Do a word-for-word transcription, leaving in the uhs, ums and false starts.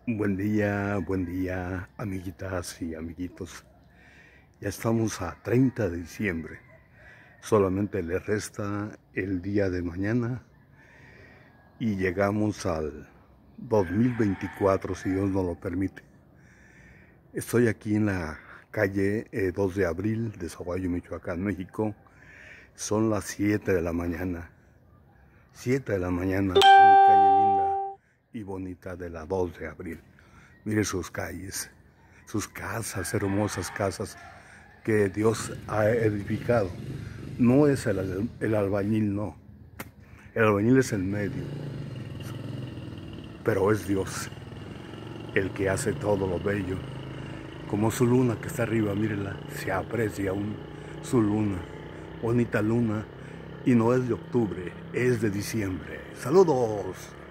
Buen día, buen día, amiguitas y amiguitos. Ya estamos a treinta de diciembre. Solamente le resta el día de mañana y llegamos al dos mil veinticuatro, si Dios nos lo permite. Estoy aquí en la calle eh, dos de abril de Sahuayo, Michoacán, México. Son las siete de la mañana. siete de la mañana en mi calle linda y bonita de la dos de abril. Mire sus calles, sus casas, hermosas casas que Dios ha edificado. No es el, el albañil, no. El albañil es el medio, pero es Dios el que hace todo lo bello. Como su luna que está arriba, mírela, se aprecia aún su luna, bonita luna, y no es de octubre, es de diciembre. ¡Saludos!